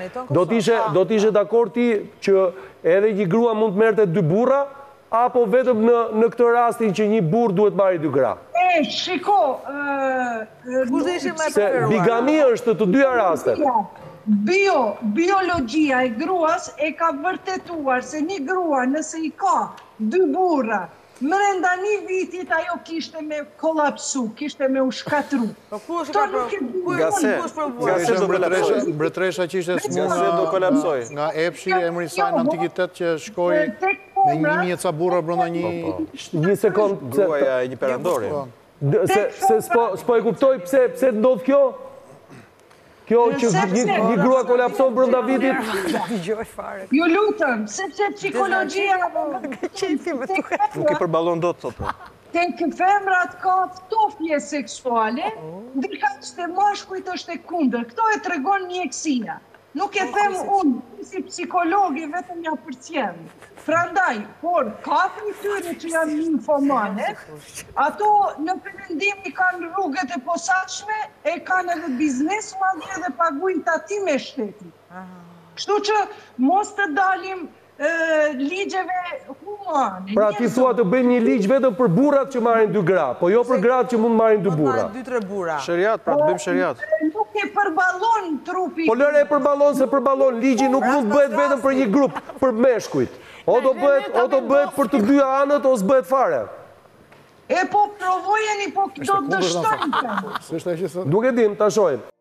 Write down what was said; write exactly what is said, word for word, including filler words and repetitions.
Do t'ishe dakord ti që edhe një grua mund të merrte dy burra, apo vetëm në, në këtë rastin që një burr duhet marrë dy gra? E, shiko... Se bigamia është të dyja rastet. Bio, biologjia e gruas e ka vërtetuar se një grua nëse i ka dy burra, mrenda një vitit ajo kishte me kolapsu, kishte me u shkatru. Gase, gase do kolapsoj. Mbretresha që ishte Gase do kolapsoj. Nga epshi e mërisaj në antikitet që shkoj me një një ca burra brënda një... Një sekund... Gruaja e një perandori. Se s'po e kuptoj pse të ndodh kjo? Kjo që një grua kolapson brënda vitit? Ju lutëm, sepse psikologjia... Nuk e përballon dot, thotë. Tek femrat ka ftofje seksuale, ndërka që te mashkujt është e kundër. Këto e tregon mjekësia. Nuk e them unë, si psikologi, vetëm ja përcjell. Prandaj, por ka për tyre që janë infomane, ato në përmendim i kanë rrugët e posaçme, e kanë edhe biznes madje dhe paguajnë tatim me shtetin. Kështu që mos të dalim ligjeve humane. Pra ti thua të bëjmë një ligj vetëm për burrat që marrin dy gra, po jo për gratë që mund marrin dy burra. Sheriat, pra të bëjmë sheriat. Nuk e përballon trupi. Po lëre e përballon se përballon, ligji nuk mund bëhet vetëm për një grup, për meshkujt. O do bëhet, o do bëhet për të dyja anët ose bëhet fare. E po provojeni, po do dështojnë. Nuk e dim, ta shohim.